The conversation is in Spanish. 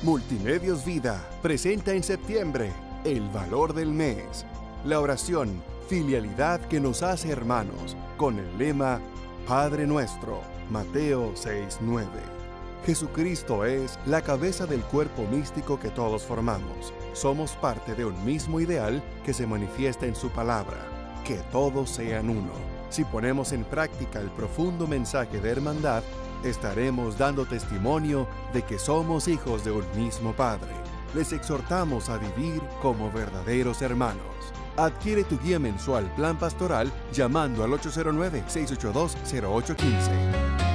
Multimedios Vida presenta en septiembre el valor del mes, la oración Filialidad que nos hace hermanos, con el lema Padre Nuestro, Mateo 6:9. Jesucristo es la cabeza del cuerpo místico que todos formamos. Somos parte de un mismo ideal que se manifiesta en su palabra, que todos sean uno. Si ponemos en práctica el profundo mensaje de hermandad, estaremos dando testimonio de que somos hijos de un mismo Padre. Les exhortamos a vivir como verdaderos hermanos. Adquiere tu guía mensual Plan Pastoral llamando al 809-682-0815.